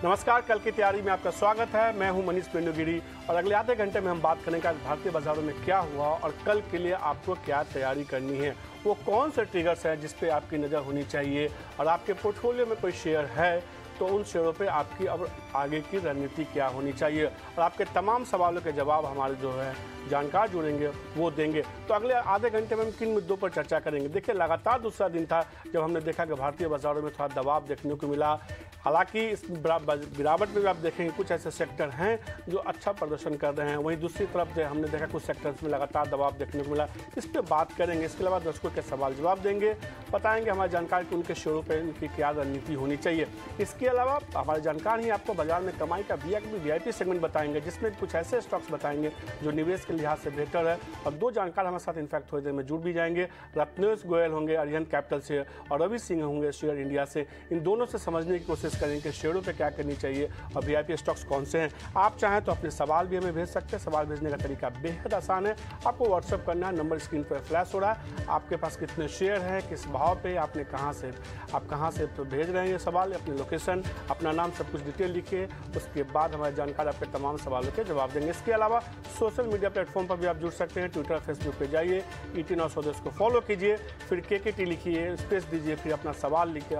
नमस्कार, कल की तैयारी में आपका स्वागत है। मैं हूं मनीष पेंडुगिरी और अगले आधे घंटे में हम बात करेंगे आज भारतीय बाजारों में क्या हुआ और कल के लिए आपको क्या तैयारी करनी है। वो कौन से ट्रिगर्स हैं जिस पे आपकी नज़र होनी चाहिए और आपके पोर्टफोलियो में कोई शेयर है तो उन शेयरों पे आपकी अब आगे की रणनीति क्या होनी चाहिए। और आपके तमाम सवालों के जवाब हमारे जो है जानकार जुड़ेंगे वो देंगे। तो अगले आधे घंटे में हम किन मुद्दों पर चर्चा करेंगे। देखिए, लगातार दूसरा दिन था जब हमने देखा कि भारतीय बाजारों में थोड़ा दबाव देखने को मिला। हालांकि इस गिरावट में भी आप देखेंगे कुछ ऐसे सेक्टर हैं जो अच्छा प्रदर्शन कर रहे हैं, वहीं दूसरी तरफ जो हमने देखा कुछ सेक्टर्स में लगातार दबाव देखने को मिला। इस पर बात करेंगे। इसके अलावा दर्शकों के सवाल जवाब देंगे, बताएंगे हमारे जानकार कि उनके शेयरों पर इनकी क्या रणनीति होनी चाहिए। इसके अलावा हमारे जानकार ही आपको बाजार में कमाई का वीआईपी सेगमेंट बताएंगे, जिसमें कुछ ऐसे स्टॉक्स बताएंगे जो निवेश के लिहाज से बेहतर है। और दो जानकार हमारे साथ इनफैक्ट थोड़ी देर में जुड़ भी जाएंगे। रत्नेश गोयल होंगे अरिहंत कैपिटल से और रवि सिंह होंगे शेयर इंडिया से। इन दोनों से समझने की कोशिश करेंगे कि शेयरों पे क्या करनी चाहिए और वीआईपी स्टॉक्स कौन से हैं। आप चाहें तो अपने सवाल भी हमें भेज सकते हैं। सवाल भेजने का तरीका बेहद आसान है। आपको व्हाट्सअप करना है, नंबर स्क्रीन पर फ्लैश हो रहा है। आपके पास कितने शेयर हैं, किस भाव पे, आपने कहाँ से भेज रहे हैं ये सवाल, अपनी लोकेशन, अपना नाम, सब कुछ डिटेल लिखिए। उसके बाद हमारे जानकार आपके तमाम सवालों के जवाब देंगे। इसके अलावा सोशल मीडिया प्लेटफॉर्म पर भी आप जुड़ सकते हैं। ट्विटर, फेसबुक पे जाइए, ET Now स्वदेश को फॉलो कीजिए, फिर KKT लिखिए, स्पेस दीजिए, फिर अपना सवाल लिखिए।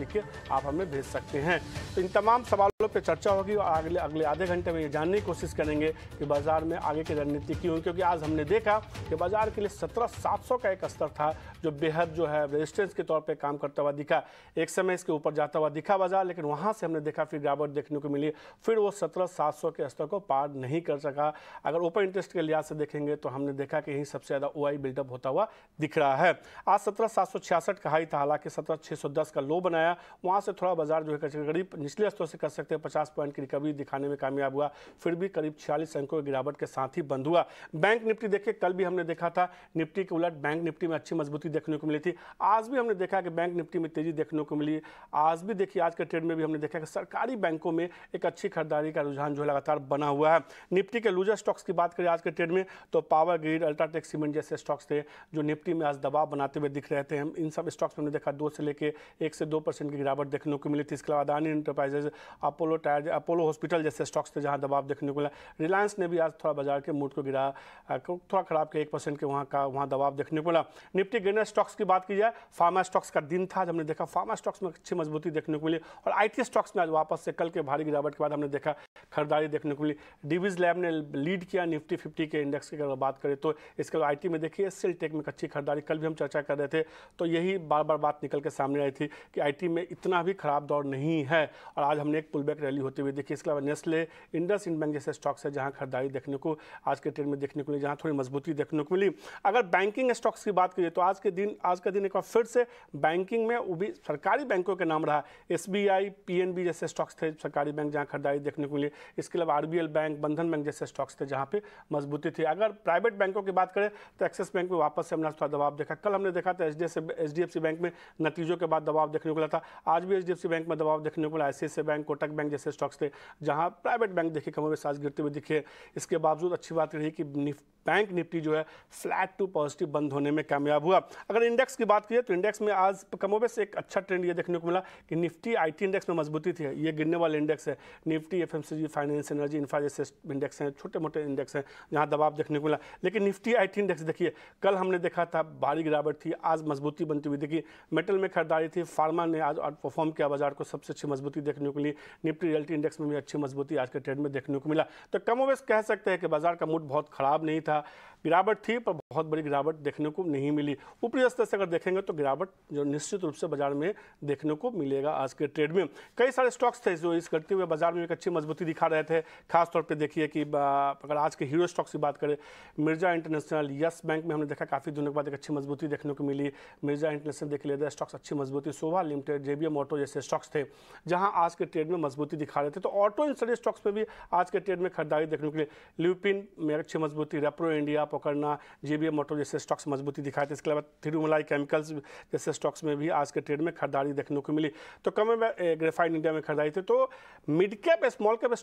आप हमें भेज सकते हैं। तो इन तमाम सवालों पे चर्चा होगी और अगले आधे घंटे में ये जानने की कोशिश करेंगे कि बाजार में आगे की रणनीति क्यों। क्योंकि आज हमने देखा कि बाजार के लिए 17,700 का एक स्तर था जो बेहद जो है रेजिस्टेंस के तौर पे काम करता हुआ दिखा। एक समय इसके ऊपर जाता हुआ दिखा बाजार, लेकिन वहाँ से हमने देखा फिर गिरावट देखने को मिली। फिर वो 17,700 के स्तर को पार नहीं कर सका। अगर ओपन इंटरेस्ट के लिहाज से देखेंगे तो हमने देखा कि यही सबसे ज़्यादा OI बिल्डअप होता हुआ दिख रहा है। आज 17,766 का हाई था, हालांकि 17,610 का लो बनाया। वहाँ से थोड़ा बाजार जो है करीब निचले स्तर से कर सकते हैं 50 पॉइंट की रिकवरी दिखाने में कामयाब हुआ। फिर भी करीब 46 अंकों की गिरावट के साथ ही बंद हुआ। बैंक निफ्टी देखिए, कल भी हमने देखा था निफ्टी के उलट बैंक निफ्टी में अच्छी मजबूती देखने को मिली थी। आज भी हमने देखा कि बैंक निफ्टी में तेजी देखने को मिली। आज भी देखिए, आज के ट्रेड में भी हमने देखा कि सरकारी बैंकों में एक अच्छी खरीदारी का रुझान जो है लगातार बना हुआ है। निफ्टी के लूजर स्टॉक्स की बात करें आज के ट्रेड में तो पावर ग्रिड, अल्ट्राटेक सीमेंट जैसे स्टॉक्स थे जो निफ्टी में आज दबाव बनाते हुए दिख रहे थे। हम इन सब स्टॉक्स में हमने देखा 2 से लेकर 1 से 2% की गिरावट देखने को मिली थी। इसके अलावा Adani enterprises, Apollo tyre, Apollo hospital जैसे स्टॉक्स थे जहां दबाव देखने को मिला। रिलायंस ने भी आज थोड़ा बाजार के मूड को गिरा, थोड़ा खराब के 1% के वहाँ दबाव देखने को मिला। निफ्टी गेनर स्टॉक्स की बात की जाए, फार्मा स्टॉक्स का दिन था। हमने देखा फार्मा स्टॉक्स में अच्छी मजबूती देखने को मिली और IT स्टॉक्स में आज वापस से कल के भारी गिरावट के बाद हमने देखा खरीदारी देखने को मिली। डिवीज लैब ने लीड किया निफ्टी 50 के इंडेक्स की अगर बात करें तो। इसके अलावा IT में देखिए सेल टेक में अच्छी खरीदारी, कल भी हम चर्चा कर रहे थे तो यही बार बार बात निकल के सामने आई थी कि IT में इतना भी खराब दौर नहीं है और आज हमने एक पुलबैक रैली होते हुए देखी। इसके अलावा नेस्ले, इंडसइंड बैंक जैसे स्टॉक्स है जहां खरीदारी देखने को आज के ट्रेड में देखने को मिली, जहां थोड़ी मजबूती देखने को मिली। अगर बैंकिंग स्टॉक्स की बात करिए तो आज का दिन एक बार फिर से बैंकिंग में वो भी सरकारी बैंकों के नाम रहा। SBI, PNB जैसे स्टॉक्स थे सरकारी बैंक जहां खरीदारी देखने को मिली। इसके अलावा RBL बैंक, बंधन बैंक जैसे स्टॉक्स थे जहां पे मजबूती थी। अगर प्राइवेट बैंकों की बात करें तो एक्सिस बैंक में वापस से हमने थोड़ा दबाव देखा। कल हमने देखा था HDFC बैंक में नतीजों के बाद दबाव देखने को मिला था। आज भी HDFC बैंक में दबाव देखने को मिला। ICICI बैंक, कोटक बैंक जैसे स्टॉक्स थे जहां प्राइवेट बैंक देखिए कमोबेश आज गिरते हुए दिखे। इसके बावजूद अच्छी बात रही कि बैंक निफ्टी जो है फ्लैट टू पॉजिटिव बंद होने में कामयाब हुआ। अगर इंडेक्स की बात करिए तो इंडेक्स में आज कमोबेश एक अच्छा ट्रेंड ये देखने को मिला कि निफ्टी IT इंडेक्स में मजबूती थी। ये गिरने वाले इंडेक्स है। Nifty FMCG, finance, energy, infra जैसे इंडेक्स हैं, छोटे मोटे इंडेक्स हैं जहां दबाव देखने को मिला। लेकिन निफ्टी IT इंडेक्स देखिए, कल हमने देखा था भारी गिरावट थी, आज मजबूती बनती हुई देखी। मेटल में खरीदारी थी, फार्मा ने आज परफॉर्म किया, बाजार को सबसे अच्छी मजबूती देखने को मिली। निफ्टी रियल्टी इंडेक्स में भी अच्छी मजबूती आज के ट्रेड में देखने को मिला। तो कमोबेश कह सकते हैं कि बाजार का मूड बहुत खराब नहीं था। गिरावट थी पर बहुत बड़ी गिरावट देखने को नहीं मिली। ऊपरी स्तर से अगर देखेंगे तो गिरावट जो निश्चित रूप से बाजार में देखने को मिलेगा आज के ट्रेड में। कई सारे स्टॉक्स थे जो इस करते हुए बाजार में एक अच्छी मजबूती दिखा रहे थे। खासतौर पे देखिए कि अगर आज के हीरो स्टॉक्स की बात करें, मिर्जा इंटरनेशनल, यस बैंक में हमने देखा काफ़ी दिनों के बाद एक अच्छी मजबूती देखने को मिली। मिर्जा इंटरनेशनल देखिए लेदर स्टॉक्स अच्छी मजबूती, शोभा लिमिटेड, JBM ऑटो जैसे स्टॉक्स थे जहां आज के ट्रेड में मजबूती दिखा रहे थे। तो ऑटो इन सभी स्टॉक्स में भी आज के ट्रेड में खरीदारी देखने को मिली। ल्यूपिन में अच्छी मजबूती, Repro India, Pokarna, JBM auto जैसे स्टॉक्स मजबूती दिखाए थे। इसके अलावा थिरुमलाई केमिकल्स जैसे स्टॉक्स में भी आज के ट्रेड में खरीदारी देखने को मिली। तो कम में ग्रेफाइट इंडिया में खरीदारी थी। तो mid cap small cap stock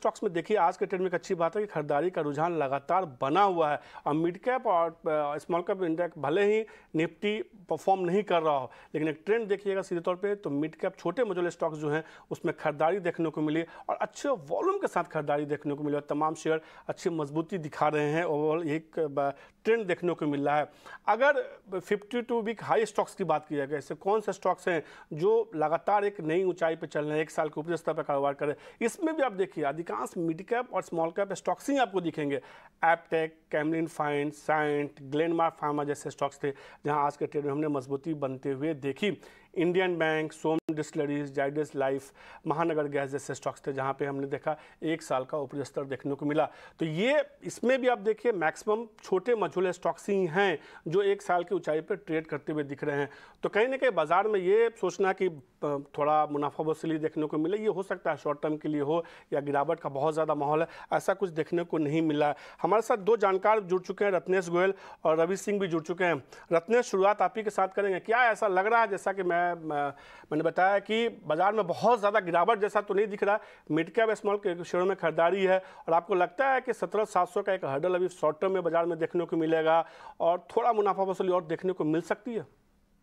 stocks में देखिए आज के ट्रेड में एक अच्छी बात है कि खरीदारी का रुझान लगातार बना हुआ है और मिड कैप और स्मॉल कैप इंडेक्स भले ही निफ्टी परफॉर्म नहीं कर रहा हो, लेकिन एक ट्रेंड देखिएगा सीधे तौर पे तो मिड कैप छोटे मझोले स्टॉक्स जो हैं उसमें खरीदारी देखने को मिली और अच्छे वॉल्यूम के साथ खरीदारी देखने को मिली और तमाम शेयर अच्छी मजबूती दिखा रहे हैं। ओवरऑल एक ट्रेंड देखने को मिल रहा है। अगर 52 वीक हाई स्टॉक्स की बात की जाए, ऐसे कौन से स्टॉक्स हैं जो लगातार एक नई ऊंचाई पे चल रहे हैं, एक साल के ऊपरी स्तर पर कारोबार कर रहे हैं? इसमें भी आप देखिए अधिकांश मिड कैप और स्मॉल कैप स्टॉक्स ही आपको दिखेंगे। Aptech, Camlin fine, Cyient, Glenmark pharma जैसे स्टॉक्स थे जहां आज के ट्रेड में हमने मजबूती बनते हुए देखी। Indian bank, Som distilleries, Zydus life, Mahanagar gas जैसे स्टॉक्स थे जहां पे हमने देखा एक साल का ऊपरी स्तर देखने को मिला। तो ये इसमें भी आप देखिए मैक्सिमम छोटे मझोले स्टॉक्स ही हैं जो एक साल की ऊंचाई पर ट्रेड करते हुए दिख रहे हैं। तो कहीं ना कहीं बाजार में ये सोचना कि थोड़ा मुनाफा वसूली देखने को मिले, ये हो सकता है शॉर्ट टर्म के लिए हो या गिरावट का बहुत ज़्यादा माहौल है, ऐसा कुछ देखने को नहीं मिला। हमारे साथ दो जानकार जुड़ चुके हैं, रत्नेश गोयल और रवि सिंह भी जुड़ चुके हैं। रत्नेश, शुरुआत आप ही के साथ करेंगे। क्या ऐसा लग रहा है, जैसा कि मैंने बताया कि बाजार में बहुत ज़्यादा गिरावट जैसा तो नहीं दिख रहा, मिड कैप स्मॉल के शेयरों में खरीदारी है और आपको लगता है कि 17,700 का एक हर्डल अभी शॉर्ट टर्म में बाजार में देखने को मिलेगा और थोड़ा मुनाफा वसूली और देखने को मिल सकती है?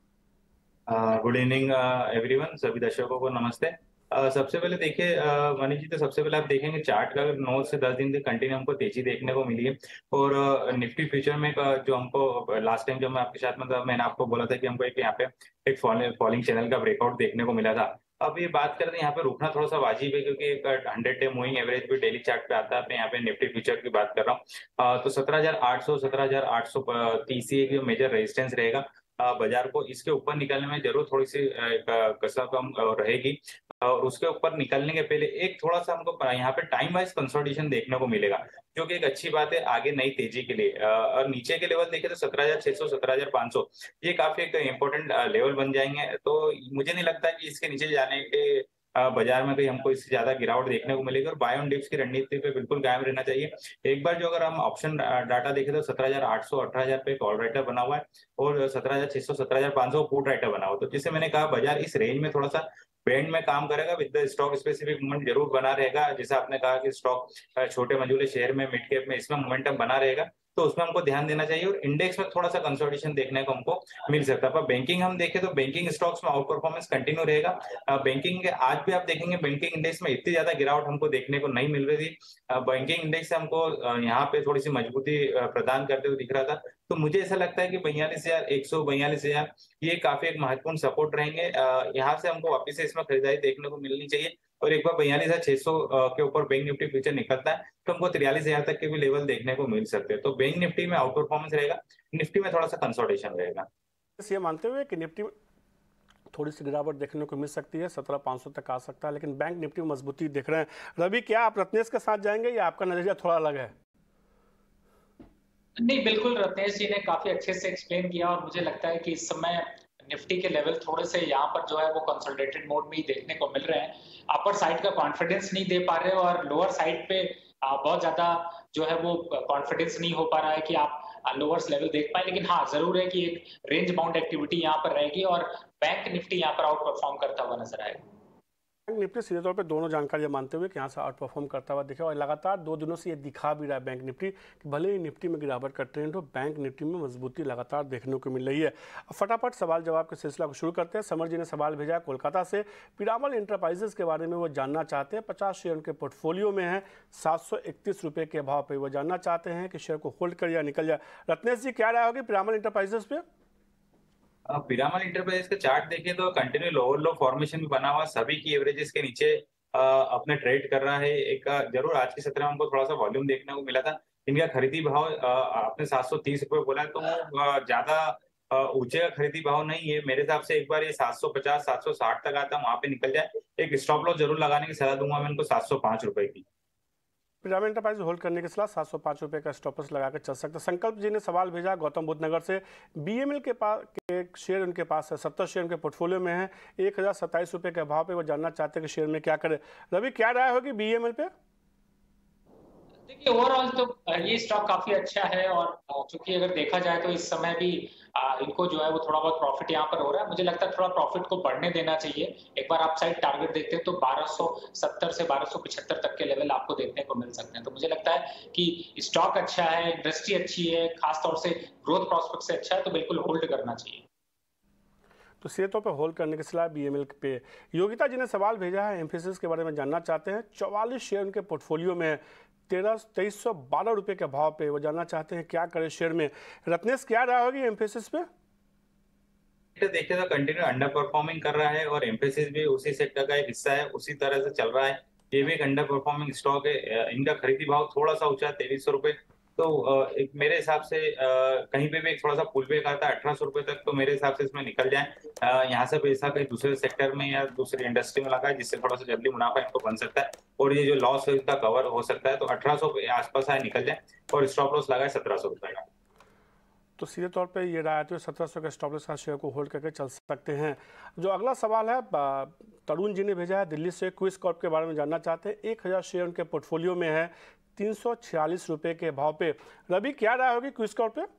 गुड इवनिंग एवरीवन, सभी दर्शकों को नमस्ते। सबसे पहले देखिए मनीष जी, तो सबसे पहले आप देखेंगे चार्ट का 9 से 10 दिन से कंटिन्यू हमको तेजी देखने को मिली है और निफ्टी फ्यूचर में जो हमको लास्ट टाइम जब मैं आपके साथ में था, मैंने आपको बोला था कि हमको एक यहाँ पे एक फॉलिंग चैनल का ब्रेकआउट देखने को मिला था। अब ये बात करते हैं यहाँ पे रुकना थोड़ा सा वाजिब है क्योंकि एक 100 डे मूविंग एवरेज भी डेली चार्ट पे आता है। यहाँ पे निफ्टी फ्यूचर की बात कर रहा हूँ तो 17,800 17,830 एक जो मेजर रेजिस्टेंस रहेगा बाजार को इसके ऊपर निकलने में जरूर थोड़ी सी कसर कम रहेगी और उसके ऊपर निकलने के पहले एक थोड़ा सा हमको यहाँ पे टाइम वाइज कंसोलिडेशन देखने को मिलेगा, जो कि एक अच्छी बात है आगे नई तेजी के लिए। और नीचे के लेवल देखें तो 17,600 17,500 ये काफी एक इंपॉर्टेंट लेवल बन जाएंगे। तो मुझे नहीं लगता कि इसके नीचे जाने के बाजार में कहीं हमको इससे ज्यादा गिरावट देखने को मिलेगी और बाय ऑन डिप्स की रणनीति पे बिल्कुल कायम रहना चाहिए। एक बार जो अगर हम ऑप्शन डाटा देखें तो 17,800 18,000 पे कॉल राइटर बना हुआ है और 17,600 17,500 पुट राइटर बना हुआ है। तो जिससे मैंने कहा बाजार इस रेंज में थोड़ा सा बैंड में काम करेगा with the stock specific movement जरूर बना रहेगा। जैसे आपने कहा कि स्टॉक छोटे मंजूले शेयर में मिड कैप में इसमें मोमेंटम बना रहेगा तो उसमें हमको ध्यान देना चाहिए और इंडेक्स में थोड़ा सा कंसोलिडेशन देखने को हमको मिल सकता है। पर बैंकिंग हम देखें तो बैंकिंग स्टॉक्स में आउट परफॉर्मेंस कंटिन्यू रहेगा। बैंकिंग के आज भी आप देखेंगे बैंकिंग इंडेक्स में इतनी ज्यादा गिरावट हमको देखने को नहीं मिल रही थी। बैंकिंग इंडेक्स से हमको यहाँ पे थोड़ी सी मजबूती प्रदान करते हुए दिख रहा था। तो मुझे ऐसा लगता है कि 42,100 42,000 ये काफी एक महत्वपूर्ण सपोर्ट रहेंगे। यहाँ से हमको वापिस से इसमें खरीदारी देखने को मिलनी चाहिए और एक बार 42,600 के ऊपर बैंक निफ्टी फ्यूचर निकलता है तो हमको 43,000 तक के भी लेवल देखने को मिल सकते हैं। तो बैंक निफ्टी में आउट परफॉर्मेंस रहेगा, निफ्टी में थोड़ा सा कंसोलिडेशन रहेगा। ये मानते हुए कि निफ्टी में थोड़ी सी गिरावट देखने को मिल सकती है, 17,500 तक आ सकता है, लेकिन बैंक निफ्टी में मजबूती देख रहे हैं। रवि, क्या आप रत्नेश के साथ जाएंगे या आपका नजरिया थोड़ा अलग है? नहीं, बिल्कुल रत्नेश जी ने काफी अच्छे से एक्सप्लेन किया और मुझे लगता है कि इस समय निफ्टी के लेवल थोड़े से यहाँ पर जो है वो कंसोलिडेटेड मोड में ही देखने को मिल रहे हैं। अपर साइड का कॉन्फिडेंस नहीं दे पा रहे और लोअर साइड पे बहुत ज्यादा जो है वो कॉन्फिडेंस नहीं हो पा रहा है कि आप लोअर्स लेवल देख पाए। लेकिन हाँ, जरूर है कि एक रेंज बाउंड एक्टिविटी यहाँ पर रहेगी और बैंक निफ्टी यहाँ पर आउट परफॉर्म करता हुआ नजर आएगा। बैंक निफ्टी सीधे तौर पे दोनों जानकारी मानते हुए कि यहाँ से आउट परफॉर्म करता हुआ दिखे और लगातार 2 दिनों से ये दिखा भी रहा है बैंक निफ्टी कि भले ही निफ्टी में गिरावट का ट्रेंड हो, बैंक निफ्टी में मजबूती लगातार देखने को मिल रही है। अब फटाफट सवाल जवाब के सिलसिला को शुरू करते हैं। समर जी ने सवाल भेजा कोलकाता से, पीरामल इंटरप्राइजेस के बारे में वो जानना चाहते हैं। 50 शेयर उनके पोर्टफोलियो में है, 731 रुपये के भाव पर वो जानना चाहते हैं कि शेयर को होल्ड कर या निकल जाए। रत्नेश जी, क्या राय होगी पीरामल इंटरप्राइजेस पे? पिरामल इंटरप्राइजेस का चार्ट देखें तो कंटिन्यू लोअर लो फॉर्मेशन में बना हुआ, सभी की एवरेजेस के नीचे अपने ट्रेड कर रहा है। एक जरूर आज के सत्र में हमको थोड़ा सा वॉल्यूम देखने को मिला था। इनका खरीदी भाव आपने 730 रुपये बोला है तो ज्यादा ऊंचे का खरीदी भाव नहीं है। मेरे हिसाब से एक बार ये 750 760 तक आता है, वहां पे निकल जाए। एक स्टॉप लॉस जरूर लगाने की सलाह दूंगा मैं इनको 705 रुपए की। पिरामिड एंटरप्राइज होल्ड करने की सलाह, 705 रुपये का स्टॉपर्स लगाकर चल सकते हैं। संकल्प जी ने सवाल भेजा गौतम बुद्ध नगर से, बीएमएल के पास के शेयर उनके पास है, 70 शेयर उनके पोर्टफोलियो में है, 1,027 रुपये के भाव पे वो जानना चाहते हैं कि शेयर में क्या करें। रवि, क्या राय होगी बीएमएल पे? देखिए ओवरऑल तो ये स्टॉक काफी अच्छा है और चूंकि अगर देखा जाए तो इस समय भी इनको जो है वो थोड़ा बहुत प्रॉफिट यहाँ पर हो रहा है। मुझे लगता है थोड़ा प्रॉफिट को बढ़ने देना चाहिए। एक बार आप साइड टारगेट देखते हैं तो 1270 से 1275 तक के लेवल आपको देखने को मिल सकते हैं। तो मुझे लगता है कि स्टॉक अच्छा है, इंडस्ट्री अच्छी है, खासतौर से ग्रोथ प्रोस्पेक्ट से अच्छा है, तो बिल्कुल होल्ड करना चाहिए। तो सीधे तौर पर होल्ड करने की सलाह बीएमएल पे। योगिता जी ने सवाल भेजा है, एम्फेसिस के बारे में जानना चाहते हैं। 44 शेयर उनके पोर्टफोलियो में है, 2312 रुपये के भाव पे। वो जानना चाहते हैं क्या करें शेयर में। रत्नेश, क्या राय होगी एम्फेसिस पे? देखिए तो कंटिन्यू अंडर परफॉर्मिंग कर रहा है और एम्फेसिस भी उसी सेक्टर का एक हिस्सा है, उसी तरह से चल रहा है। ये भी एक अंडर परफॉर्मिंग स्टॉक है। इनका खरीदी भाव थोड़ा सा ऊंचा 2300 रुपए। तो एक मेरे हिसाब से कहीं पे भी एक थोड़ा सा पुल बैक आता है 1800 रुपए तक, तो मेरे हिसाब से इसमें निकल जाए। यहाँ से पैसा कहीं दूसरे सेक्टर में या दूसरी इंडस्ट्री में लगा है, जिससे थोड़ा सा जल्दी मुनाफा इनको बन सकता है और ये जो लॉस है इसका कवर हो सकता है। तो 1800 के आसपास आए निकल जाए और स्टॉप लॉस लगाए 1700 रुपए का। तो सीधे तौर पे ये राय तो 1700 के स्टॉप लॉस का शेयर को होल्ड करके चल सकते हैं। जो अगला सवाल है तरुण जी ने भेजा है दिल्ली से। क्विस कॉर्प के बारे में जानना चाहते हैं। 1000 शेयर उनके पोर्टफोलियो में है, 346 रुपये के भाव पे। रवि, क्या राय होगी क्विस कॉर्प पे?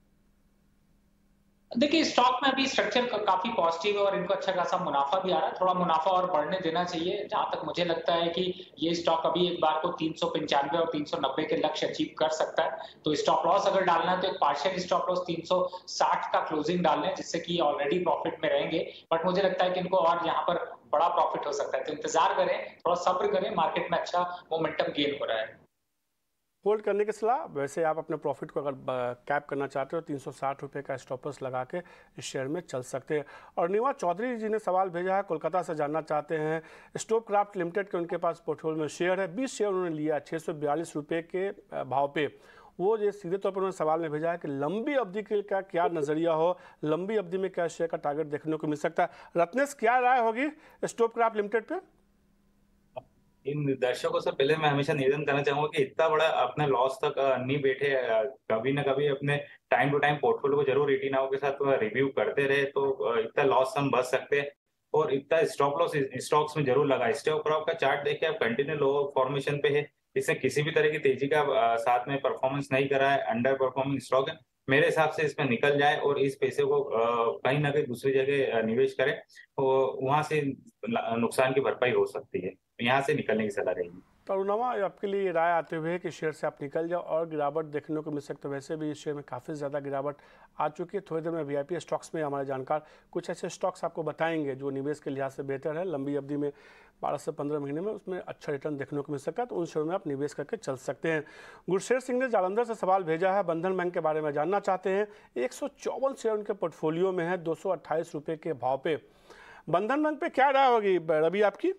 देखिए स्टॉक में अभी स्ट्रक्चर काफी पॉजिटिव है और इनको अच्छा खासा मुनाफा भी आ रहा है। थोड़ा मुनाफा और बढ़ने देना चाहिए। जहां तक मुझे लगता है कि ये स्टॉक अभी एक बार को 395 और 390 के लक्ष्य अचीव कर सकता है। तो स्टॉप लॉस अगर डालना है तो एक पार्शियल स्टॉप लॉस 360 का क्लोजिंग डालना है, जिससे कि ऑलरेडी प्रॉफिट में रहेंगे। बट मुझे लगता है कि इनको और यहाँ पर बड़ा प्रॉफिट हो सकता है। तो इंतजार करें, थोड़ा सब्र करें, मार्केट में अच्छा मोमेंटम गेन हो रहा है। होल्ड करने की सलाह। वैसे आप अपने प्रॉफिट को अगर कैप करना चाहते हो 360 रुपये का स्टॉपर्स लगा के इस शेयर में चल सकते हैं। और निवा चौधरी जी ने सवाल भेजा है, कोलकाता से जानना चाहते हैं। स्टोव क्राफ्ट लिमिटेड के उनके पास पोर्टफोलियो में शेयर है, 20 शेयर उन्होंने लिया 642 रुपये के भाव पे। वो ये सीधे तौर पर उन्होंने सवाल में भेजा है कि लंबी अवधि के का क्या नजरिया हो, लंबी अवधि में क्या शेयर का टारगेट देखने को मिल सकता है। रत्नेश, क्या राय होगी स्टोव क्राफ्ट लिमिटेड पे? इन दर्शकों से पहले मैं हमेशा निवेदन करना चाहूंगा कि इतना बड़ा अपने लॉस तक नहीं बैठे। कभी ना कभी अपने टाइम टू टाइम पोर्टफोलियो को जरूर 18 के साथ रिव्यू करते रहे, तो इतना लॉस हम बच सकते हैं। और इतना स्टॉप लॉस स्टॉक्स में जरूर लगा। स्टॉक क्रॉप का चार्ट देखिए, आप कंटिन्यू लो फॉर्मेशन पे है। इससे किसी भी तरह की तेजी का साथ में परफॉर्मेंस नहीं करा है, अंडर परफॉर्मिंग स्टॉक है। मेरे हिसाब से इसमें निकल जाए और इस पैसे को कहीं ना कहीं दूसरी जगह निवेश करें, तो वहां से नुकसान की भरपाई हो सकती है। यहाँ से निकलने की सलाह रहेगी। तरुणवा, आपके लिए राय आते हुए कि शेयर से आप निकल जाओ और गिरावट देखने को मिल सकते। वैसे भी इस शेयर में काफ़ी ज़्यादा गिरावट आ चुकी है। थोड़ी देर में वीआईपी स्टॉक्स में हमारे जानकार कुछ ऐसे स्टॉक्स आपको बताएंगे जो निवेश के लिहाज से बेहतर है, लंबी अवधि में 12 से 15 महीने में उसमें अच्छा रिटर्न देखने को मिल सकता है। तो उन शेयर में आप निवेश करके चल सकते हैं। गुरशेर सिंह ने जालंधर से सवाल भेजा है, बंधन बैंक के बारे में जानना चाहते हैं। 154 शेयर उनके पोर्टफोलियो में है, 228 रुपये के भाव पे। बंधन बैंक पे क्या राय होगी रवि आपकी?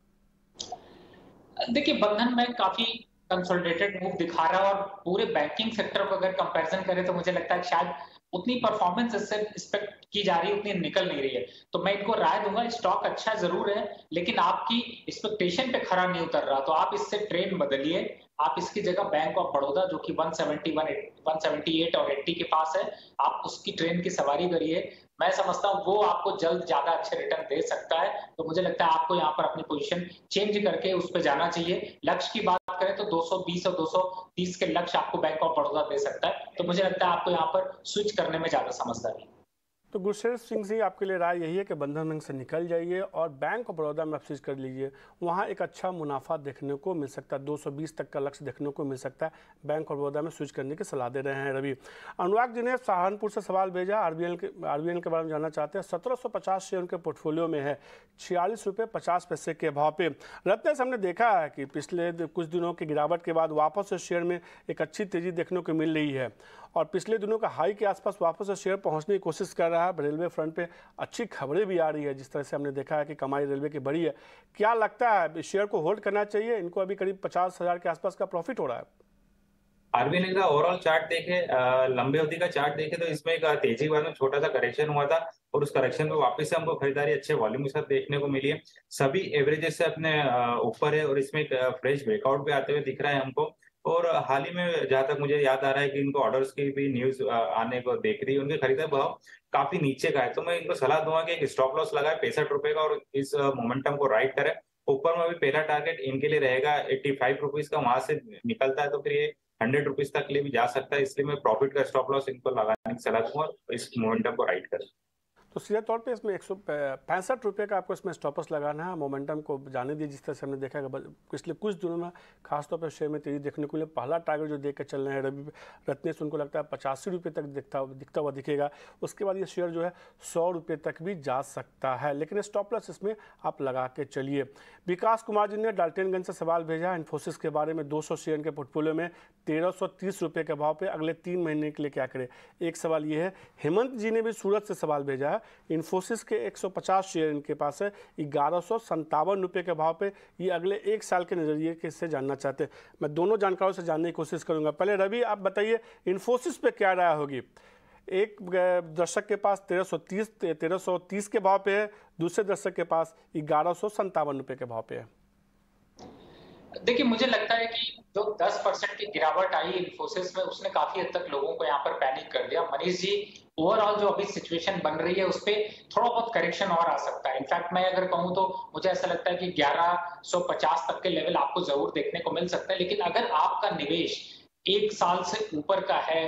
देखिए बंधन बैंक काफी कंसोलिडेटेड मूव दिखा रहा है और पूरे बैंकिंग सेक्टर को अगर कंपैरिजन करें तो मुझे लगता है शायद उतनी परफॉर्मेंस इससे एक्सपेक्ट की जा रही है, उतनी निकल नहीं रही है। तो मैं इनको राय दूंगा, स्टॉक अच्छा जरूर है लेकिन आपकी एक्सपेक्टेशन पे खरा नहीं उतर रहा, तो आप इससे ट्रेंड बदलिए। आप इसकी जगह बैंक ऑफ बड़ौदा जो कि 178 और 80 के पास है, आप उसकी ट्रेन की सवारी करिए। मैं समझता हूँ वो आपको जल्द ज्यादा अच्छे रिटर्न दे सकता है। तो मुझे लगता है आपको यहाँ पर अपनी पोजीशन चेंज करके उस पर जाना चाहिए। लक्ष्य की बात करें तो 220 और 230 के लक्ष्य आपको बैंक ऑफ बड़ौदा दे सकता है। तो मुझे लगता है आपको यहाँ पर स्विच करने में ज्यादा समझदारी है। तो गुरशेर सिंह जी, आपके लिए राय यही है कि बंधन बैंक से निकल जाइए और बैंक ऑफ बड़ौदा में आप स्विच कर लीजिए। वहाँ एक अच्छा मुनाफा देखने को मिल सकता है, 220 तक का लक्ष्य देखने को मिल सकता है। बैंक ऑफ बड़ौदा में स्विच करने की सलाह दे रहे हैं रवि। अनुराग जी ने सहारनपुर से सवाल भेजा, आरबीएल के बारे में जानना चाहते हैं। 1750 शेयर उनके पोर्टफोलियो में है, 46 रुपये 50 पैसे के भाव पे। रत्नेश, हमने देखा है कि पिछले कुछ दिनों की गिरावट के बाद वापस से शेयर में एक अच्छी तेजी देखने को मिल रही है और पिछले दिनों का हाई के आसपास वापस से शेयर पहुंचने की कोशिश कर रहा है। रेलवे फ्रंट पे अच्छी खबरें भी आ रही है, जिस तरह से हमने देखा है कि कमाई रेलवे की बढ़ी है। क्या लगता है शेयर को होल्ड करना चाहिए? इनको अभी करीब 50,000 के आसपास का प्रॉफिट हो रहा है। आरबीएल का ओवरऑल चार्ट देखे, लंबे अवधि का चार्ट देखे तो इसमें एक तेजी के बाद में छोटा सा करेक्शन हुआ था और उस करेक्शन में वापस से हमको खरीदारी अच्छे वॉल्यूम के साथ देखने को मिली है। सभी एवरेजेस से अपने ऊपर है और इसमें एक फ्रेश ब्रेकआउट भी आते हुए दिख रहा है हमको। और हाल ही में जहां तक मुझे याद आ रहा है कि इनको ऑर्डर्स की भी न्यूज आने को देख रही है, उनके खरीदा भाव काफी नीचे का है। तो मैं इनको सलाह दूंगा कि एक स्टॉप लॉस लगाए 65 रुपए का और इस मोमेंटम को राइड करें ऊपर में अभी पहला टारगेट इनके लिए रहेगा 85 रुपीज का, वहां से निकलता है तो फिर ये 100 रुपीज तक के लिए भी जा सकता है, इसलिए मैं प्रॉफिट का स्टॉप लॉस इनको लगाने की सलाह दूंगा और इस मोमेंटम को राइड कर। तो सीधे तौर पे इसमें 165 रुपये का आपको इसमें स्टॉप लॉस लगाना है। मोमेंटम को जाने दिए, जिस तरह से हमने देखा है पिछले कुछ दिनों में खासतौर पर शेयर में तेजी देखने को मिले। पहला टारगेट जो देख के चल रहे हैं रवि रत्नेश, उनको लगता है 85 रुपये तक दिखता हुआ दिखेगा। उसके बाद ये शेयर जो है 100 रुपये तक भी जा सकता है, लेकिन स्टॉप लॉस इसमें आप लगा के चलिए। विकास कुमार जी ने डाल्टनगंज से सवाल भेजा इन्फोसिस के बारे में। 200 शेयर के पोर्टफोलियो में 1330 रुपये के भाव पे अगले 3 महीने के लिए क्या करें, एक सवाल ये है। हेमंत जी ने भी सूरत से सवाल भेजा है। इन्फोसिस के 150 शेयर इनके पास है, 1157 रुपये के भाव पे ये अगले 1 साल के नज़रिए के से जानना चाहते हैं। मैं दोनों जानकारों से जानने की कोशिश करूंगा। पहले रवि आप बताइए इन्फोसिस पे क्या राय होगी। एक दर्शक के पास 1330 के भाव पे है, दूसरे दर्शक के पास 1157 रुपये के भाव पे है। देखिए, मुझे लगता है कि जो 10% की गिरावट आई इन्फोसिस में, उसने काफी हद तक लोगों को यहाँ पर पैनिक कर दिया। मनीष जी, ओवरऑल जो अभी सिचुएशन बन रही है उस पर थोड़ा बहुत करेक्शन और आ सकता है। इनफैक्ट मैं अगर कहूँ तो मुझे ऐसा लगता है कि 1150 तक के लेवल आपको जरूर देखने को मिल सकता है। लेकिन अगर आपका निवेश 1 साल से ऊपर का है,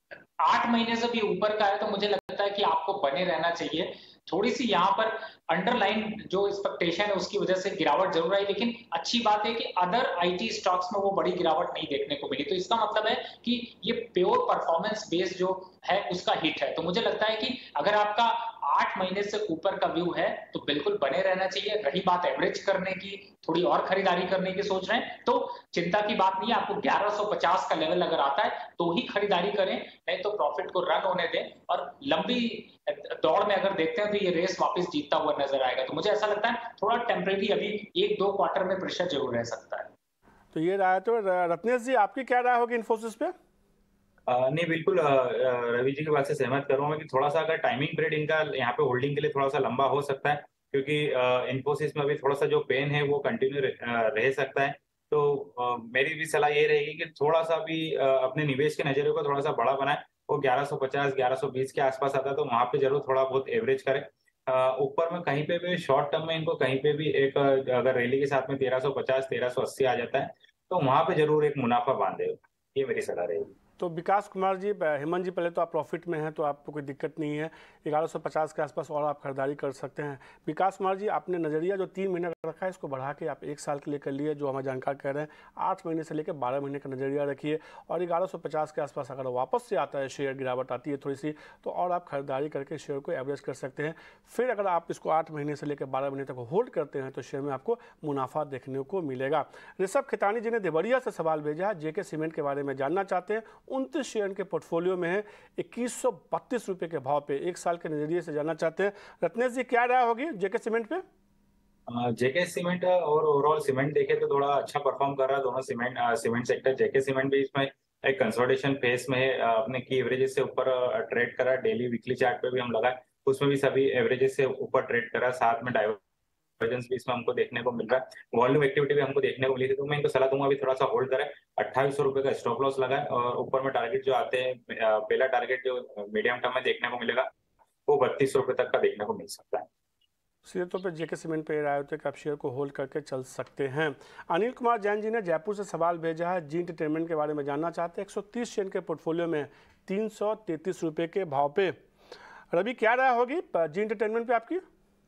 8 महीने से भी ऊपर का है, तो मुझे लगता है कि आपको बने रहना चाहिए। थोड़ी सी यहाँ पर अंडरलाइन जो एक्सपेक्टेशन है उसकी वजह से गिरावट जरूर आई, लेकिन अच्छी बात है कि अदर आईटी स्टॉक्स में वो बड़ी गिरावट नहीं देखने को मिली। तो इसका मतलब है कि ये प्योर परफॉर्मेंस बेस्ड जो है उसका हिट है। तो मुझे लगता है कि अगर आपका 8 महीने से ऊपर का व्यू है तो बिल्कुल बने रहना चाहिए। रही बात एवरेज करने की, थोड़ी और खरीदारी करने की सोच रहे हैं तो चिंता की बात नहीं है। आपको 1150 का लेवल अगर आता है तो ही खरीदारी करें, नहीं तो प्रॉफिट को रन होने दें। और लंबी दौड़ में अगर देखते हैं तो ये रेस वापस जीतता हुआ नजर आएगा। तो मुझे ऐसा लगता है थोड़ा टेम्परेरी अभी 1-2 क्वार्टर में प्रेशर जरूर रह सकता है। तो ये राय, तो रत्नेश जी आपकी क्या राय होगी इन्फोसिस पे? नहीं, बिल्कुल रवि जी की बात से सहमत कर रहा हूँ मैं कि थोड़ा सा अगर टाइमिंग पीरियड इनका यहाँ पे होल्डिंग के लिए थोड़ा सा लंबा हो सकता है, क्योंकि इन्फोसिस में अभी थोड़ा सा जो पेन है वो कंटिन्यू रह सकता है। तो मेरी भी सलाह ये रहेगी कि थोड़ा सा भी अपने निवेश के नजरिए को थोड़ा सा बड़ा बनाए। वो 1150 1120 के आसपास आता है तो वहां पे जरूर थोड़ा बहुत एवरेज करें। ऊपर में कहीं पे भी शॉर्ट टर्म में इनको कहीं पे भी एक अगर रैली के साथ में 1350 1380 आ जाता है तो वहां पे जरूर एक मुनाफा बांधे। ये मेरी सलाह रहेगी। तो विकास कुमार जी, हेमंत जी, पहले तो आप प्रॉफिट में हैं तो आपको कोई दिक्कत नहीं है, 1150 के आसपास और आप खरीदारी कर सकते हैं। विकास कुमार जी, आपने नज़रिया जो 3 महीने का रखा है इसको बढ़ा के आप 1 साल के लिए कर लिए, जो हमारे जानकार कह रहे हैं 8 महीने से लेकर 12 महीने का नज़रिया रखिए। और 1150 के आसपास अगर वापस से आता है, शेयर गिरावट आती है थोड़ी सी, तो और आप खरीदारी करके शेयर को एवरेज कर सकते हैं। फिर अगर आप इसको 8 महीने से लेकर 12 महीने तक होल्ड करते हैं तो शेयर में आपको मुनाफा देखने को मिलेगा। ऋषभ खितानी जी ने देवरिया से सवाल भेजा है, जेके सीमेंट के बारे में जानना चाहते हैं। 29 शेयर के पोर्टफोलियो में है, 2132 रुपये के भाव पे 1 साल के नजरिए से जानना चाहते हैं। रत्नेश जी, क्या राय होगी जेके सीमेंट पे? जेके सीमेंट और ओवरऑल सीमेंट देखे तो थोड़ा अच्छा परफॉर्म कर रहा है दोनों सीमेंट सेक्टर। जेके सीमेंट भी इसमें एक कंसोलिडेशन फेस में है, अपने की एवरेजेस से ऊपर ट्रेड करा। डेली वीकली चार्ट पे भी हम लगाए, उसमें भी सभी एवरेजेस से ऊपर ट्रेड करा। साथ में डाइवर्जेंस भी इसमें हमको देखने को मिल रहा है, वॉल्यूम एक्टिविटी भी हमको देखने को मिली थी। तो मैं इनको सलाह दूंगा अभी थोड़ा सा होल्ड करें, 2800 रुपये का स्टॉप लॉस लगाए और ऊपर में टारगेट जो आते हैं, पहला टारगेट जो मीडियम टर्म में देखने को मिलेगा वो 32 रुपये तक का देखने को मिल सकता है। सीधे तौर पर जेके सीमेंट पे राय होते हैं कि आप शेयर को होल्ड करके चल सकते हैं। अनिल कुमार जैन जी ने जयपुर से सवाल भेजा है, जी एंटरटेनमेंट के बारे में जानना चाहते हैं। 130 शेयर के पोर्टफोलियो में 333 रुपये के भाव पे। रवि, क्या राय होगी जी एंटरटेनमेंट पे आपकी?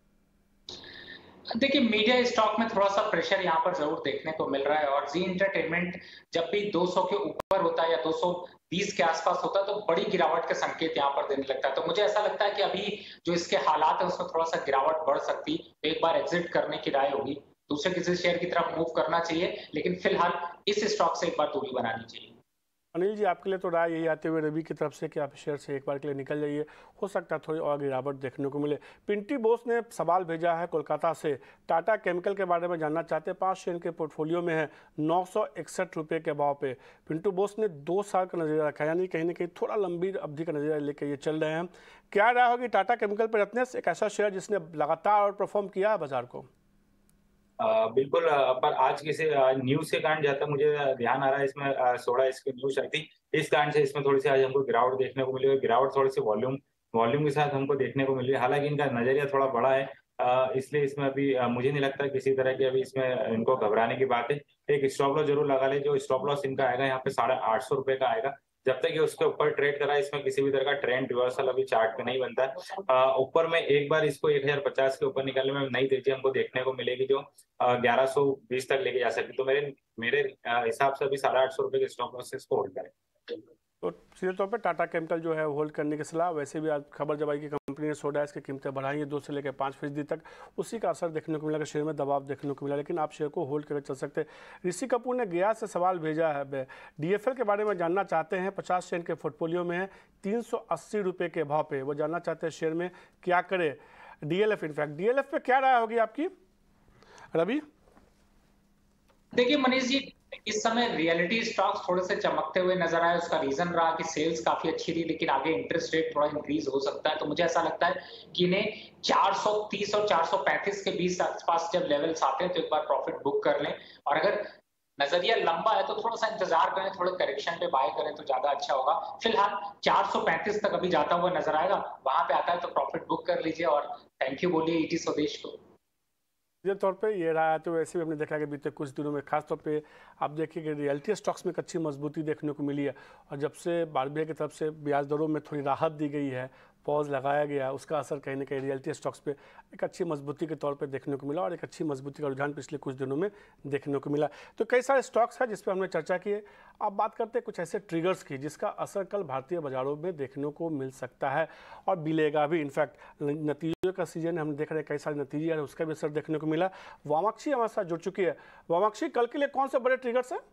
देखिए, मीडिया स्टॉक में थोड़ा सा प्रेशर यहाँ पर जरूर देखने को मिल रहा है। और जी एंटरटेनमेंट जब भी 200 के ऊपर होता है या 220 के आसपास होता है तो बड़ी गिरावट के संकेत यहाँ पर देने लगता है। तो मुझे ऐसा लगता है कि अभी जो इसके हालात है उसमें थोड़ा सा गिरावट बढ़ सकती, तो एक बार एग्जिट करने की राय होगी। दूसरे किसी शेयर की तरफ मूव करना चाहिए, लेकिन फिलहाल इस स्टॉक से एक बार दूरी बनानी चाहिए। अनिल जी, आपके लिए तो राय यही आते हुए रवि की तरफ से कि आप शेयर से एक बार के लिए निकल जाइए, हो सकता है थोड़ी और गिरावट देखने को मिले। पिंटी बोस ने सवाल भेजा है कोलकाता से, टाटा केमिकल के बारे में जानना चाहते हैं। 5 शेयर के पोर्टफोलियो में है, 961 रुपये के भाव पे। पिंटू बोस ने 2 साल का नजरिया रखा है, यानी कहीं ना कहीं थोड़ा लंबी अवधि का नजरिया लेकर ये चल रहे हैं। क्या राय होगी टाटा केमिकल पर रत्नेश, एक ऐसा शेयर जिसने लगातार और परफॉर्म किया है बाजार को? बिल्कुल, पर आज किसी न्यूज के कारण जहाँ तक मुझे ध्यान आ रहा है इसमें 16 इसकी न्यूज आई थी, इस कारण से इसमें थोड़ी सी आज हमको गिरावट देखने को मिली है। गिरावट थोड़ी सी वॉल्यूम के साथ हमको देखने को मिली है। हालांकि इनका नजरिया थोड़ा बड़ा है, इसलिए इसमें अभी मुझे नहीं लगता किसी तरह की अभी इसमें इनको घबराने की बात है। एक स्टॉप लॉस जरूर लगा ले, जो स्टॉप लॉस इनका आएगा यहाँ पे 850 रुपए का आएगा। जब तक ये उसके ऊपर ट्रेड करा, इसमें किसी भी तरह का ट्रेंड रिवर्सल अभी चार्ट पे नहीं बनता है। ऊपर में एक बार इसको 1050 के ऊपर निकालने में नई तेजी हमको देखने को मिलेगी, जो 1120 तक लेके जा सकती। तो मेरे मेरे हिसाब से अभी 850 रुपए के स्टॉप लॉस से इसको होल्ड करें। तो सीधे तौर पे टाटा केमिकल जो है होल्ड करने की सलाह। वैसे भी आज खबर जब आई कि कंपनी ने सोडा की कीमतें बढ़ाई है 2 से लेकर 5% तक, उसी का असर देखने को मिला कि शेयर में दबाव देखने को मिला, लेकिन आप शेयर को होल्ड करके चल सकते हैं। ऋषि कपूर ने गया से सवाल भेजा है, DFL के बारे में जानना चाहते हैं। 50 शेयर के पोर्टफोलियो में है, 380 रुपये के भाव पे वो जानना चाहते हैं शेयर में क्या करे। DLF इनफैक्ट DLF पे क्या राय होगी आपकी रवि? देखिए मनीष जी, इस समय रियलिटी स्टॉक्स थोड़े से चमकते हुए नजर आए। उसका रीजन रहा कि सेल्स काफी अच्छी थी, लेकिन आगे इंटरेस्ट रेट थोड़ा इंक्रीज हो सकता है। तो मुझे ऐसा लगता है कि इन्हें 430 और 435 के बीच आसपास जब लेवल्स आते हैं तो एक बार प्रॉफिट बुक कर लें। और अगर नजरिया लंबा है तो थोड़ा सा इंतजार करें, थोड़े करेक्शन पे बाय करें तो ज्यादा अच्छा होगा। फिलहाल 435 तक अभी जाता हुआ नजर आएगा, वहां पे आता है तो प्रॉफिट बुक कर लीजिए और थैंक यू बोलिए ईटी स्वदेश को। सीधे तौर पे ये रहा है। तो वैसे भी हमने देखा कि बीते कुछ दिनों में खासतौर पे आप देखिए कि रियल्टी स्टॉक्स में एक अच्छी मजबूती देखने को मिली है, और जब से RBI की तरफ से ब्याज दरों में थोड़ी राहत दी गई है, पॉज लगाया गया, उसका असर कहीं ना कहीं रियल्टी स्टॉक्स पे एक अच्छी मजबूती के तौर पे देखने को मिला, और एक अच्छी मजबूती का रुझान पिछले कुछ दिनों में देखने को मिला। तो कई सारे स्टॉक्स हैं जिस पर हमने चर्चा की है। अब बात करते हैं कुछ ऐसे ट्रिगर्स की जिसका असर कल भारतीय बाजारों में देखने को मिल सकता है और मिलेगा भी। इनफैक्ट नतीजों का सीजन हमने देख रहे हैं, कई सारे नतीजे हैं, उसका भी असर देखने को मिला। वामाक्षी हमारे साथ जुड़ चुकी है। वामाक्षी, कल के लिए कौन से बड़े ट्रिगर्स हैं?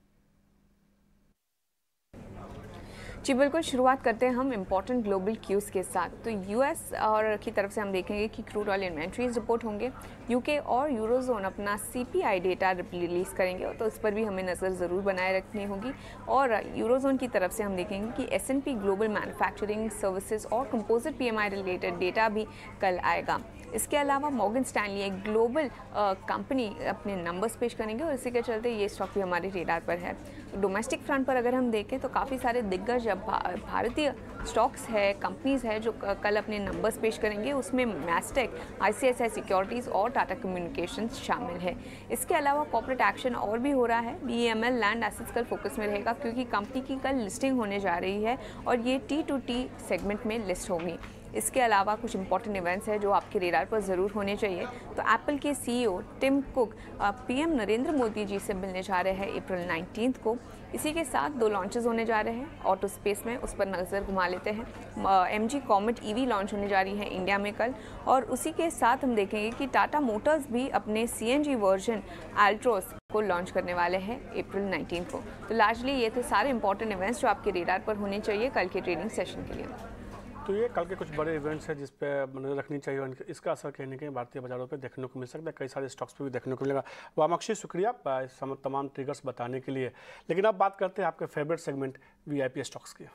जी बिल्कुल, शुरुआत करते हैं हम इम्पॉर्टेंट ग्लोबल क्यूज़ के साथ। तो यूएस और की तरफ से हम देखेंगे कि क्रूड ऑयल इन्वेंट्रीज रिपोर्ट होंगे। यूके और यूरोजोन अपना CPI डेटा रिलीज़ करेंगे, तो इस पर भी हमें नज़र ज़रूर बनाए रखनी होगी। और यूरोजोन की तरफ से हम देखेंगे कि S&P ग्लोबल मैन्युफैक्चरिंग सर्विसेज और कंपोजिट PMI रिलेटेड डेटा भी कल आएगा। इसके अलावा मॉर्गन स्टैनली एक ग्लोबल कंपनी अपने नंबर्स पेश करेंगे, और इसी के चलते ये स्टॉक भी हमारे रेडार पर है। डोमेस्टिक फ्रंट पर अगर हम देखें तो काफ़ी सारे दिग्गज भारतीय स्टॉक्स है, कंपनीज़ है जो कल अपने नंबर्स पेश करेंगे। उसमें मैस्टेक, ICICI सिक्योरिटीज़ और टाटा कम्युनिकेशंस शामिल है। इसके अलावा कॉर्पोरेट एक्शन और भी हो रहा है। BEML लैंड एसेट्स कल फोकस में रहेगा, क्योंकि कंपनी की कल लिस्टिंग होने जा रही है और ये T2T सेगमेंट में लिस्ट होगी। इसके अलावा कुछ इंपॉर्टेंट इवेंट्स हैं जो आपके रेडार पर ज़रूर होने चाहिए। तो एप्पल के CEO Tim Cook PM Narendra Modi ji से मिलने जा रहे हैं अप्रैल 19 को। इसी के साथ 2 लॉन्चेस होने जा रहे हैं ऑटो स्पेस में, उस पर नज़र घुमा लेते हैं। MG कॉमेट EV लॉन्च होने जा रही है इंडिया में कल, और उसी के साथ हम देखेंगे कि टाटा मोटर्स भी अपने CNG वर्जन एल्ट्रोस को लॉन्च करने वाले हैं अप्रैल 19 को। तो लार्जली ये थे सारे इंपॉर्टेंट इवेंट्स जो आपके रेडार पर होने चाहिए कल के ट्रेडिंग सेशन के लिए। तो ये कल के कुछ बड़े इवेंट्स हैं जिस पे नजर रखनी चाहिए, और इसका असर कहीं ना कहीं भारतीय बाजारों पे देखने को मिल सकता है। कई सारे स्टॉक्स पे भी देखने को मिलेगा। वामाक्षी, शुक्रिया तमाम ट्रिगर्स बताने के लिए। लेकिन अब बात करते हैं आपके फेवरेट सेगमेंट VIP स्टॉक्स की।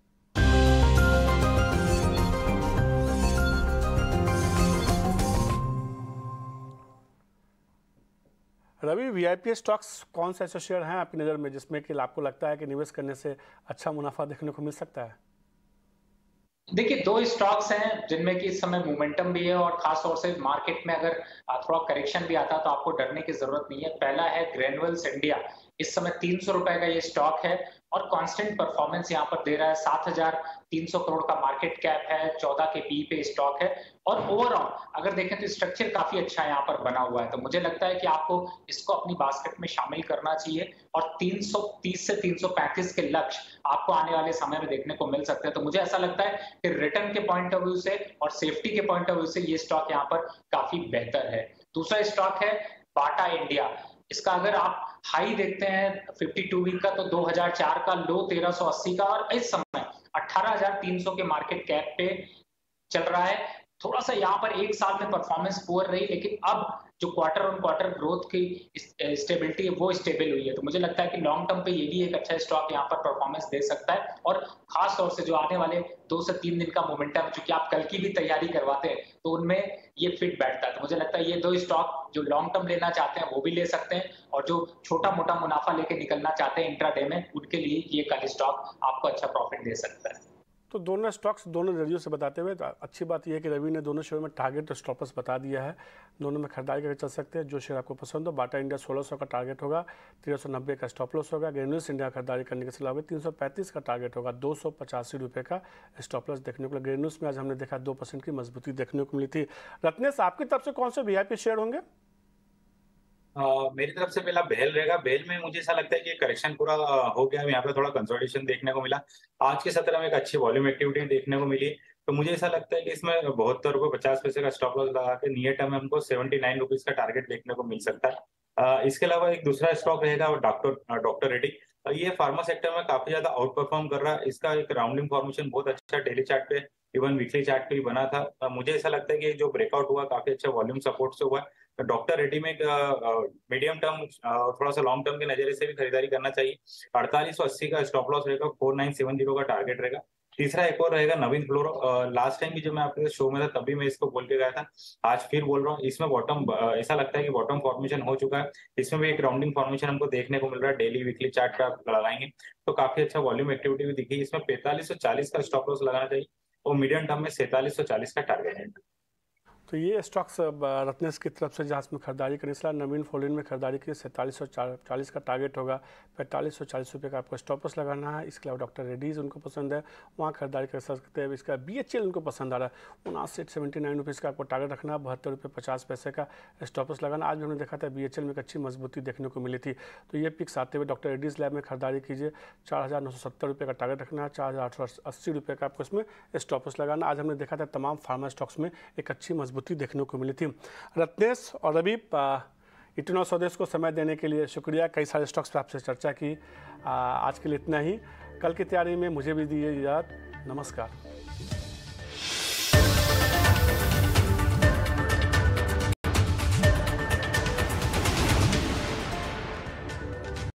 रवि, VIP स्टॉक्स कौन से ऐसे शेयर हैं आपकी नज़र में जिसमें कि आपको लगता है कि निवेश करने से अच्छा मुनाफा देखने को मिल सकता है? देखिए 2 स्टॉक्स हैं जिनमें कि इस समय मोमेंटम भी है, और खास तौर से मार्केट में अगर थोड़ा करेक्शन भी आता है तो आपको डरने की जरूरत नहीं है। पहला है ग्रैन्युअल्स इंडिया। इस समय 300 रुपए का ये स्टॉक है और कांस्टेंट परफॉर्मेंस यहाँ पर दे रहा है। 7,300 करोड़ का मार्केट कैप है, 14 के PE पे स्टॉक है, और ओवरऑल अगर देखें तो स्ट्रक्चर काफी अच्छा यहाँ पर बना हुआ है। तो मुझे लगता है कि आपको इसको अपनी बास्केट में शामिल करना चाहिए, और 330 से 335 के लक्ष्य आपको आने वाले समय में देखने को मिल सकते हैं। तो मुझे ऐसा लगता है कि रिटर्न के पॉइंट ऑफ व्यू से और सेफ्टी के पॉइंट ऑफ व्यू से ये स्टॉक यहाँ पर काफी बेहतर है। दूसरा स्टॉक है बाटा इंडिया। इसका अगर आप हाई देखते हैं 52 वीक का तो 2004 का, लो 1380 का, और इस समय 18,300 के मार्केट कैप पे चल रहा है। थोड़ा सा यहाँ पर एक साल में परफॉर्मेंस पुअर रही, लेकिन अब जो क्वार्टर ऑन क्वार्टर ग्रोथ की स्टेबिलिटी है वो स्टेबल हुई है। तो मुझे लगता है कि लॉन्ग टर्म पे ये भी एक अच्छा स्टॉक यहाँ पर परफॉर्मेंस दे सकता है, और खास तौर से जो आने वाले 2 से 3 दिन का मोमेंटम, चूंकि आप कल की भी तैयारी करवाते हैं तो उनमें ये फिट बैठता है। तो मुझे लगता है ये 2 स्टॉक जो लॉन्ग टर्म लेना चाहते हैं वो भी ले सकते हैं, और जो छोटा मोटा मुनाफा लेके निकलना चाहते हैं इंट्राडे में, उनके लिए ये कल स्टॉक आपको अच्छा प्रॉफिट दे सकता है। तो दोनों स्टॉक्स दोनों नजरियों से बताते हुए तो अच्छी बात यह है कि रवि ने दोनों शेयर में टारगेट और स्टॉप लॉस बता दिया है, दोनों में खरीदारी करके चल सकते हैं। जो शेयर आपको पसंद हो, बाटा इंडिया 1600 का टारगेट होगा, 1390 का स्टॉप लॉस होगा। ग्रेन्यूल्स इंडिया खरीदारी करने की सलाह होगी, 335 का टारगेट होगा, 285 रुपये का स्टॉप लॉस देखने को मिला। ग्रेन्यूल्स में आज हमने देखा 2% की मजबूती देखने को मिली थी। रत्नेश, आपकी तरफ से कौन से वीआईपी शेयर होंगे? मेरी तरफ से पहला बेल रहेगा। बेल में मुझे ऐसा लगता है कि करेक्शन पूरा हो गया, यहाँ पे थोड़ा कंसोलिडेशन देखने को मिला। आज के सत्र में एक अच्छी वॉल्यूम एक्टिविटी देखने को मिली, तो मुझे ऐसा लगता है कि इसमें 72 रुपये 50 पैसे का स्टॉप लॉस लगा के नियर टर्म में हमको 79 रुपीज का टारगेट देखने को मिल सकता है। इसके अलावा एक दूसरा स्टॉक रहेगा डॉक्टर रेड्डी। ये फार्मा सेक्टर में काफी ज्यादा आउट परफॉर्म कर रहा है। इसका एक राउंडिंग फॉर्मेशन बहुत अच्छा डेली चार्ट पे, इवन वीकली चार्ट पे भी बना था। मुझे ऐसा लगता है कि जो ब्रेकआउट हुआ काफी अच्छा वॉल्यूम सपोर्ट से हुआ है। तो डॉक्टर रेड्डी में मीडियम टर्म थोड़ा सा लॉन्ग टर्म के नजरिए से भी खरीदारी करना चाहिए। 4880 का स्टॉप लॉस रहेगा, 4970 का टारगेट रहेगा। तीसरा एक और रहेगा नवीन फ्लोरो। लास्ट टाइम भी जब मैं आपके शो में था तभी मैं इसको बोल के गया था, आज फिर बोल रहा हूँ। इसमें बॉटम ऐसा लगता है कि बॉटम फॉर्मेशन हो चुका है। इसमें भी एक राउंडिंग फॉर्मेशन हमको देखने को मिल रहा है। डेली वीकली चार्ट पे आप लगाएंगे तो काफी अच्छा वॉल्यूम एक्टिविटी भी दिखी। इसमें 4540 का स्टॉप लॉस लगाना चाहिए और मीडियम टर्म में 4740 का टारगेट है। तो ये स्टॉक्स रत्नेश की तरफ से जहाँ में खरीदारी करने सलाह। नवीन फोलिन में खरीदारी की 4740 का टारगेट होगा, 4540 रुपये का आपको स्टॉप लॉस लगाना है। इसके अलावा डॉक्टर रेड्डीज उनको पसंद है, वहाँ खरीदारी कर सकते हैं। इसका BHL उनको पसंद आ रहा है, 79 रुपीज़ का आपको टारगेट रखना है, 72 रुपये 50 पैसे का स्टॉप लॉस लगाना। आज हमने देखा था BHL में एक अच्छी मजबूती देखने को मिली थी, तो ये पिक्स आते हुए डॉक्टर रेड्डीज लैब में खरीदारी कीजिए। 4970 रुपये का टारगेट रखना है, 4880 रुपये का आपको इसमें स्टॉप लॉस लगाना। आज हमने देखा था तमाम फार्मा स्टॉक्स में एक अच्छी मजबूती देखने को मिली थी। रत्नेश और रवि, इटनो स्वदेश को समय देने के लिए शुक्रिया। कई सारे स्टॉक्स पर आपसे चर्चा की। आज के लिए इतना ही। कल की तैयारी में मुझे भी दीजिए इजाज़त। नमस्कार।